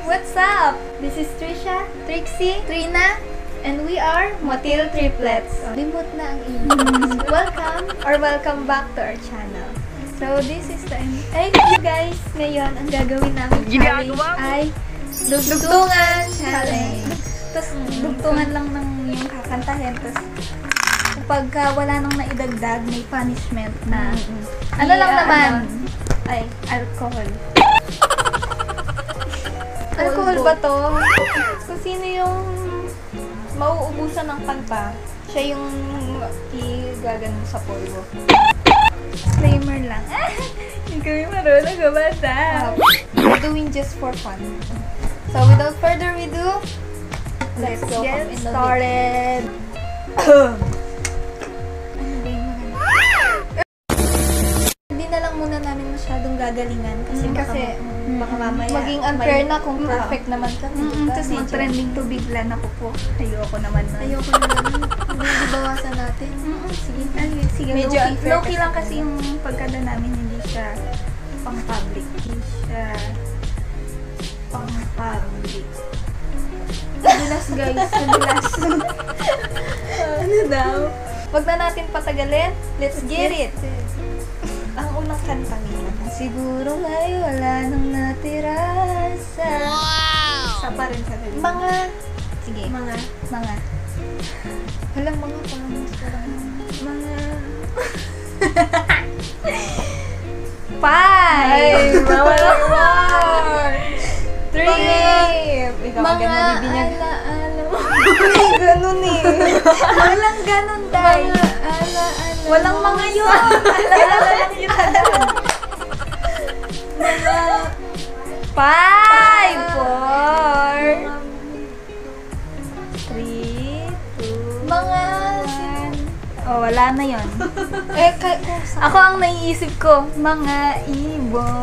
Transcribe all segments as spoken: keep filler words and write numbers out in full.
What's up? This is Trisha, Trixie, Trina, and we are Motil Triplets. Limot na ang English. Welcome or welcome back to our channel. So this is the Ay, you guys, ngayon ang gagawin namin challenge ay Dugtungan Challenge. Tapos dugtungan lang ng yung kakantahin. Tapos kapag uh, wala nang naidagdag, may punishment na ano lang naman ay alcohol. Alcohol ba to? So sino yung mauubusan ng kanta? Siya yung igaganon sa polvo. Disclaimer lang. Hindi kami marunong gumasa. We're doing just for fun. So without further ado, let's, let's get started. Hindi na lang muna namin masyadong gagalingan kasi mm, baka, kasi mm, baka mamaya maging unfair na kung perfect uh, naman kami. Mm, diba? Kasi mag-trending to bigla na ko po. Ayoko naman na. Ayoko naman. Hindi bawasan natin. Mm, sige. Ay, sige. Medyo low-key, unfair low-key lang kasi yung pagkada namin, hindi siya pang-public. Hindi siya pang-public. Nadulas guys, nadulas. Ano daw? Wag na natin patagalin. Let's get it. Ang unang kanta nila. Siguro ngayon wala nang natira sa... Wow! Sa pa rin sa rin. Mga... Sige. Mga... Mga... Walang mga parang mas parang... Mga... Five! Four! Three! Ikaw mga ala-ala mo. Hindi ganun eh. Walang ganun tayo. Mga ala-ala. Walang mga yun. Ala-ala lang yun. Mga... Five! Four! Three! Two! Mga... Oh, wala na yun. Eh, ako ang naiisip ko, mga ibon.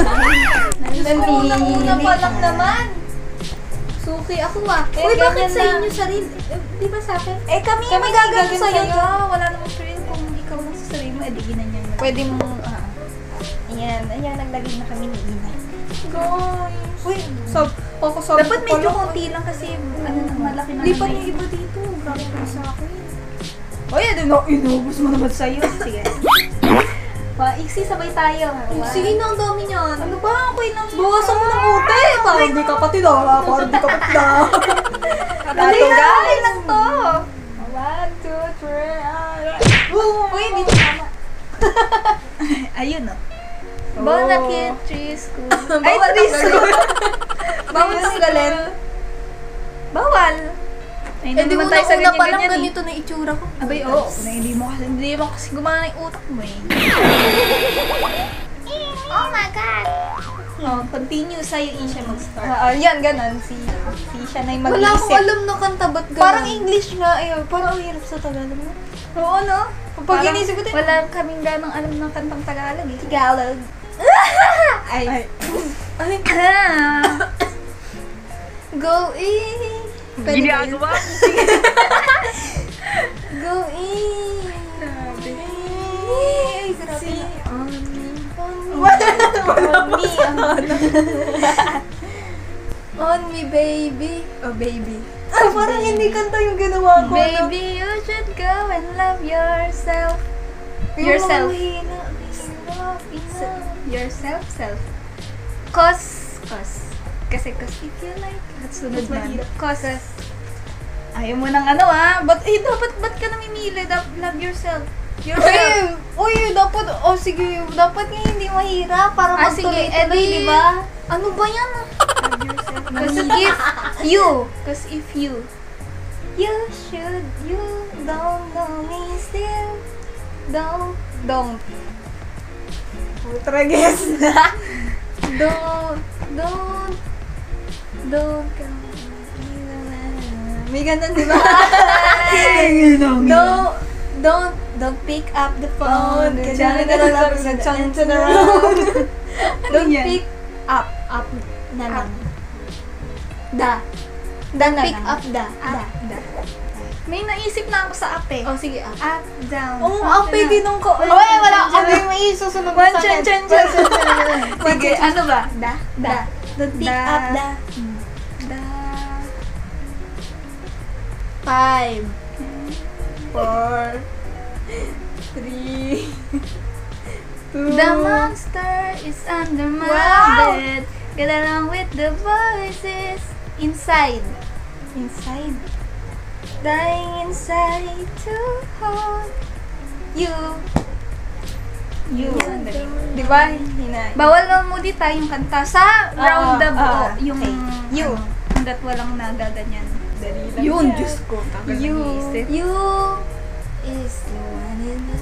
Nandini pa lang naman. Suki ako ah. Eh, uy, bakit sa inyo sarili? Eh, di ba sa akin? Eh, kami, kami magagano sa'yo. Wala namang friend kung ikaw lang sa sarili mo, eh, di ginanyan mo. Pwede mo, ah. Ayan, ayan, naglagay na kami ni Ina. Guys. Uy, so, ako so, dapat medyo konti lang kasi, ano na, malaki na. Lipat yung iba dito. Grabe ko sa akin. Uy, ano, inubos mo naman sa'yo. Sige. Pa, iksi, sabay tayo. Sige na, ang dami niyan. Ano ba? Ako'y nang... Bawasan mo ng ute! Parang di kapatid ah! Parang di kapatid ah! Dali lang, dali lang to! One, two, three, ah! Uy, hindi tama. Ayun o. Bawal na kid, tree school. Ay, tree school! Bawal tanggalin. Bawal! Eh, di mo na una pa lang ganito na itsura ko. Abay, oo. Na hindi mo kasi, hindi mo kasi gumana yung utak mo eh. Oh my God! Oh, continue sa'yo, Isha, mag-start. Oo, yan, ganun. Si, si Isha na yung mag-iisip. Wala akong alam na kanta, ba't ganun? Parang English nga, eh. Parang ang hirap sa Tagalog mo. Oo, no? Pag inisip ko din, wala kaming ganong alam ng kantang Tagalog eh. Tagalog. Ay. Ay. Ay. Go in. Pwede ba yun? Go in. Grabe. Ay, grabe na. On me. On me. On me, baby. Oh, baby. Ah, parang hindi kanta yung ginawa ko. Baby, you should go and love yourself. Yourself. Yourself, self. Cause, cause. Kasi, cause if you like, at sunod man. Cause, ayaw mo ng ano ah. But, eh, dapat, ba't ka namimili? Dapat love yourself. Yourself. Uy, uy, dapat, oh sige, dapat nga hindi mahirap para ah, magtuloy-tuloy, di ba? Ano ba yan? Love yourself. Cause if you, cause if you, you should, you don't know me still, don't, don't. Putra, guess na. Don't, don't, don't come. May ganun, di ba? Don't, don't, don't pick up the phone. Don't pick up, up na lang. Da. Da na pick up da. Da. Da. May naisip na ako sa up eh. Oh, sige, up. Up, down. Oo, up eh, ginong ko. Oh, wala. Ano yung may susunod sa akin? Chan, chan, chan, chan. Sige, ano ba? Da? Da. Don't pick Da- up the... The... Five. Four. Three. Two. The monster is under my Wow. bed. Get along with the voices inside. Inside. Dying inside to hold you. You. Di ba? Hina. Bawal na moody tayong kanta sa round the ah, buo. ah, Yung okay. You. ano, hanggat walang nagaganyan. Dali lang Yun, yan. Diyos ko. Tagal You. nag-iisip. You is the one in the...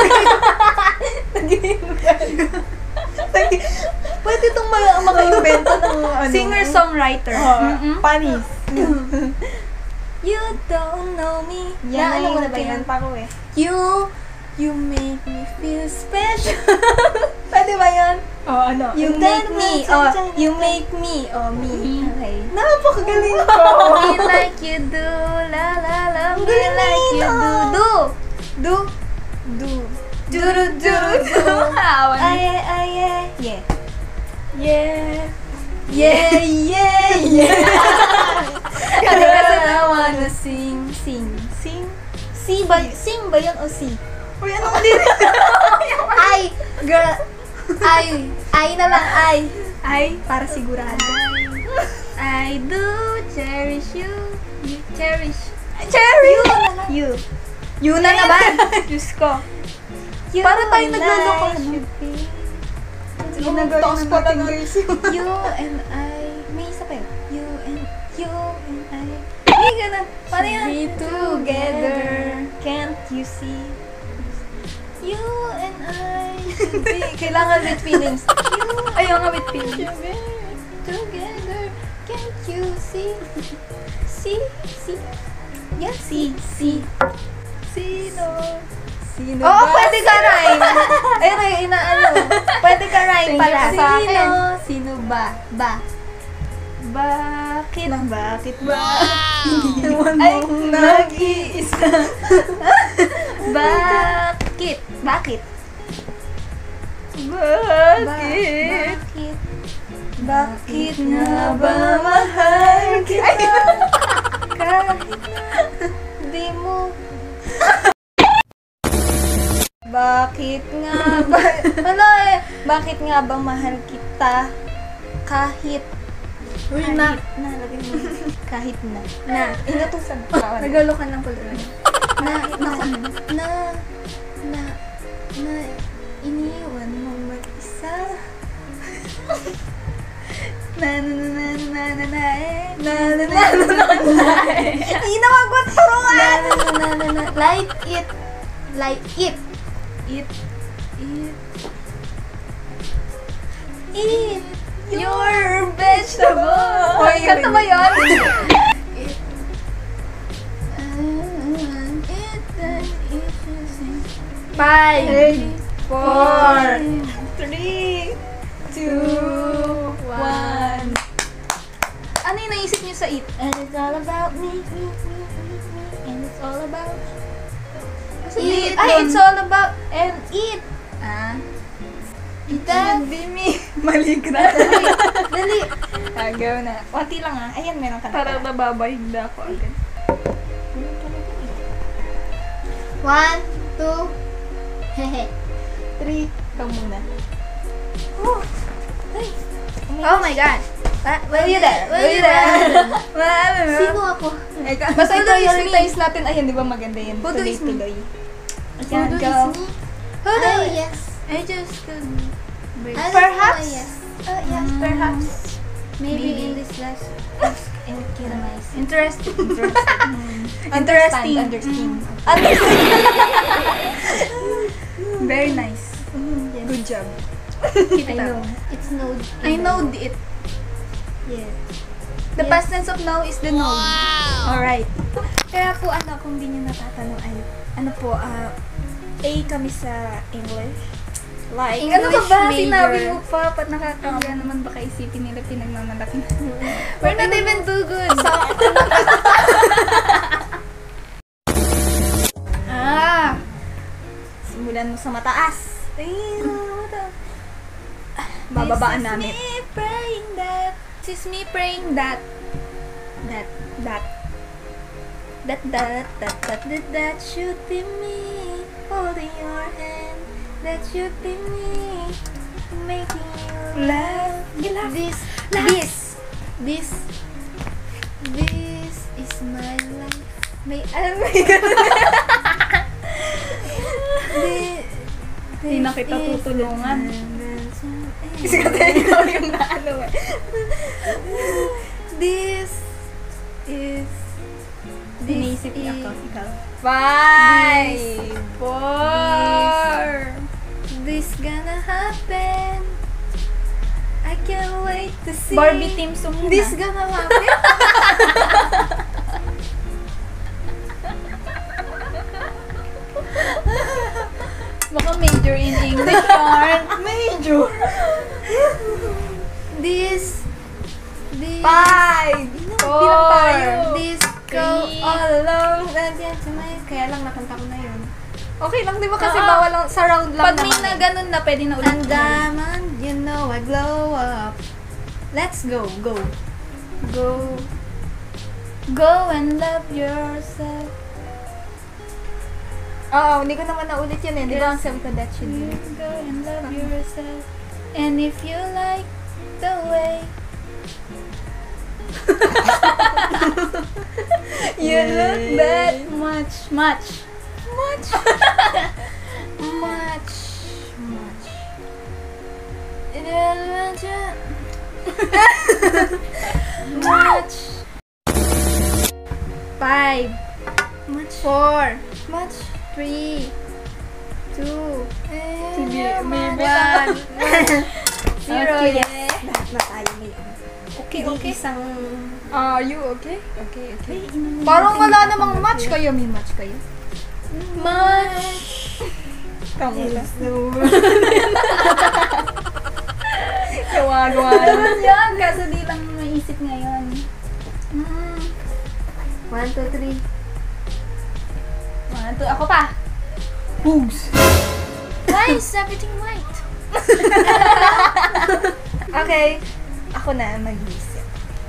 Pwede itong mga maka-invento ng ano. Singer-songwriter. Uh, Mm-mm. Panis. You don't know me. Yan, Na, ano yung mo na ba kaya- yan? Pako eh. You, you make me feel special. Pwede ba yan? Oh, ano? You make me, oh, you make me, oh, me. Okay. Napakagaling ko. Me like you do, la la la, Ang me galing like you nito. do, do. Do. Do. Duru, duru, duru. Awan. Ay, ay, ay, yeah. Yeah. Yeah, yeah, yeah. Kasi I wanna sing, sing, sing. Si ba, sing ba yun o si? Uy, ano ulit? Ay, girl. Ay, ay na lang, ay. Ay, Para sigurado. I do cherish you. You cherish. Cherry! You. You na naman. Diyos ko. You Para tayo and nagluloko, I ano? should be. Ginagawa Taas na pa natin lang, yun. guys. You and I. May isa pa yun. You and, you and I. Hindi ganun. Paano yan? Be together. Can't you see? You and I should be. Kailangan with feelings. You Ayaw nga with feelings. should be together. Can't you see? See? See? Yeah, see. See. Sino? Sino Oo, ba? pwede ka rhyme. Ayun ay inaano. Pwede ka rhyme Thank pala. you sa akin. Sino? Sino ba? Ba? Bakit? Bakit ba? Ay, nag-iisa. Bakit? Bakit? Bakit? Bakit? Bakit nga ba mahal kita? Kahit na di mo. Bakit nga ba? Ano eh? Bakit nga ba mahal kita? Kahit Uy, na. Nalagay mo. Kahit na. Na. Inutusan ko. Nagalokan lang pala. na, na, na, na, na, iniwan mo mag-isa. Na, na, na, na, na, na, na, eh. Na, na, na, na, na, na, eh. Hindi na magwaturuan! Na, na, na, na, na, like it. Like it. Eat. Eat. Eat your vegetable. Hoy, kanta ba yun? Eat. Eat and eat and sing. Five. Four. Three. Two. One. Ano yung naisip niyo sa eat? And it's all about me, me, me, me, me. And it's all about Kasi eat. eat Ay, dun. it's all about and eat. Ah. Eat and be me. Maligna. Dali. Dali. Agaw na. Konti lang ah. Ayan, meron ka na. Parang nababayagda ako agad. One, two, hehe. Three. Ikaw muna. Oh. Ay. Oh my God. Ah, will you there? Will you there? Sino ako? Basta Who do is me? i-prioritize natin. Ayan, di ba maganda yun? Who do is me? Tuloy-tuloy. Who Ayan, do go. is me? Who do Ay, is- yes. I just could break. I don't Perhaps. know, yes. Uh, yes, Mm. perhaps. Maybe, Maybe. in this last and Kiramais. Interesting. Interesting. Understand. Understand. Very nice. Yes. Good job. I Keep it know. up. It's no. I know it. Yes. The Yes. past tense of know is the know. Alright. Kaya po ano, kung di nyo natatanong ay, ano po, ah, A kami sa English. Like, Ano ka ba? major. Sinabi mo pa. Pat nakakaya naman baka isipin nila pinagmamalaki na. We're not even too good. Sa, ah, simulan mo sa mataas. Ay, mataas. Bababaan This is namin. me praying that This is me praying that, that, that, that, that, that, that, that, that should be me holding your hand. That should be me making you laugh. This, this, this, this is my life. May, alam mo yun? This, Hindi na kita tutulungan. Kasi katayin ko yung naano eh. This is... Sinisip is- ako, ikaw. Five! This- Four! This gonna happen. I can't wait to see. Barbie team song yun, This ah. gonna happen. Baka major in English, aren't? Major. This. This. Five! Four. Bilang tayo. This go Three. all along. Nandiyan sa may... Kaya lang nakanta ko na yun. Okay lang, di ba? Kasi Oo. bawal lang, sa round lang Pag may naman na eh. ganun na, pwede na ulit. And diamond, you know I glow up. Let's go, go. Go. Go and love yourself. Oo, hindi ko naman naulit yun eh. Di ba ang sabi ko that should You be? go and love yourself. And if you like the way you look that much, much, Much. Much. Much. Much. five, Much. four, Much. three, two, Sige, may one. Zero, Okay. yes. Lahat na tayo may ano. Okay, Hindi okay. isang... Are you okay? Okay, okay. Parang wala namang match kayo. May match kayo. Much. Tama lang. Gawa-gawa. Meron yan, kaso di lang maisip ngayon. Mm. One, two, three. One, two, ako pa. Boogs. Why is everything white? Okay. Ako na mag-isip.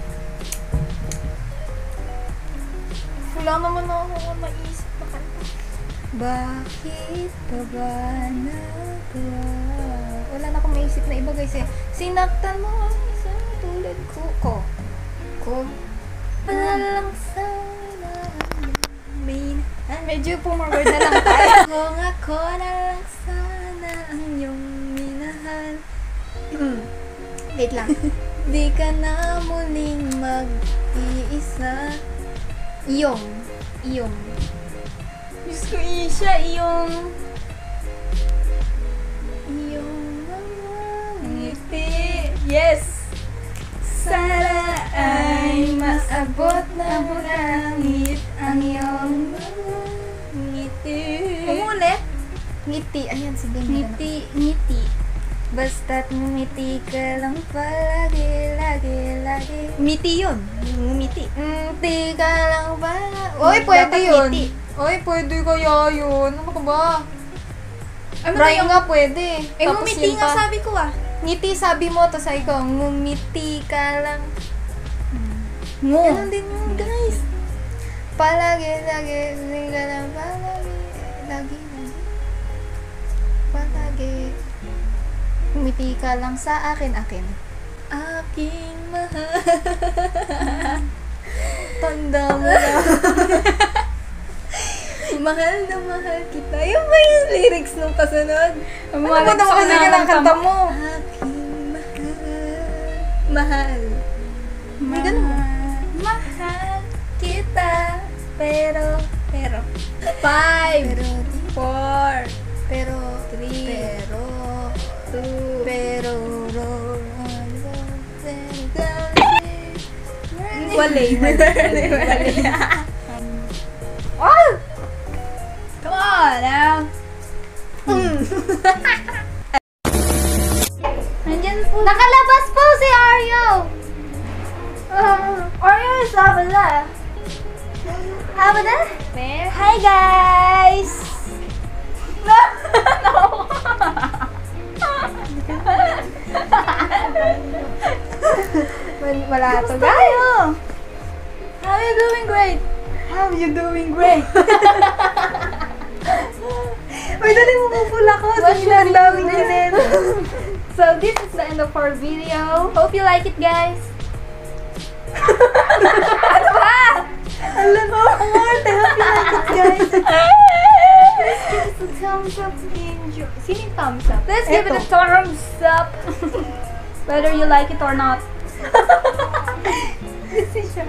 Wala naman ako maisip na kanta. Bakit pa ba nagawa? Wala na akong maisip na iba guys eh. Sinaktan mo ang isang tulad ko. Ko. Ko. Wala lang sana. May medyo pumaward na lang tayo. Kung ako na lang sana ang iyong minahal. Wait lang. Di ka na muling mag-iisa. Iyong. Iyong. Diyos ko, Isha, iyong Iyong mga ngiti. Yes! Sana ay maabot ng langit ang iyong mga ngiti. Umulit. Ngiti. Ayan, sige. Ngiti, ngiti. Basta't ngumiti ka lang palagi, lagi, lagi. Ngiti yun. Ngumiti. Ngiti ka lang palagi. Oy, pwede Dapat yun. ngiti. Oy, pwede kaya yun. Ano ka ba? Ano ba Rhyme yung... nga pwede. Eh, Tapos ngumiti yun nga pa. sabi ko ah. Ngiti sabi mo, tapos sabi ko, ngumiti ka lang. Ngo. Ganun din yun, guys. Palagi, lagi, lagi ka lang, palagi, lagi, lagi. Palagi. Ngumiti ka lang sa akin, akin. Aking mahal. Tanda mo lang. Mahal na mahal kita. Yung ba yung lyrics nung kasunod? Ano ba naman kasi ng kanta mo? Aking mahal. Mahal. May ganun. Mahal. Kita. Pero, pero. Five. Pero, di. Four. Pero, Three. Pero, Two. pero, ro, Wale. Wale. Wale. Oh! Come on now. Nandyan po. Nakalabas po si Aryo! Uh, Oreo is Abala. Abada? Where? Hi guys! No! No! Wal- Wala to. Kamusta kayo? How you doing? Great. How you doing? Great! Uy, dali mo mupul ako. What's Sige, ang your daming name? chinet. So, this is the end of our video. Hope you like it, guys. Ano ba? Alam mo, ang arte. Hope you like it, guys. Let's give it a thumbs up. Enjoy. Sino yung thumbs up? Let's give it a Eto. thumbs up. Whether you like it or not. Decision.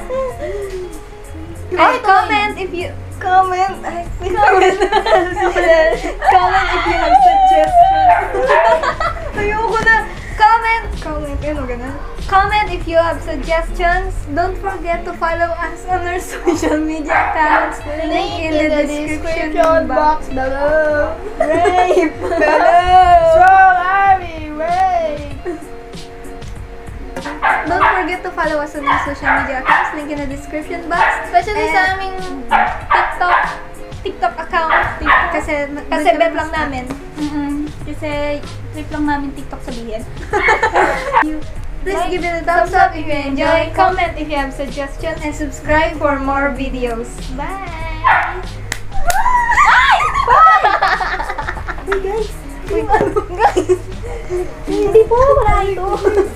Ay, Ay, comment if you comment. Ay, comment. Comment if you have suggestions. Ayoko na. Comment. Comment. Ano ganun? Comment if you have suggestions. Don't forget to follow us on our social media accounts. Link in the description box below. Rape. Hello. Strong Army, wait. Don't forget to follow us on our social media accounts. Link in the description box. Especially And- sa aming TikTok. TikTok account. Kasi, Kasi bet lang namin. Mm-mm. Kasi trip lang namin TikTok sabihin. Please Like, give it a thumbs up if you enjoy, comment if you have suggestions, and subscribe for more videos. Bye! Hey guys! Guys! Hindi po, wala ito.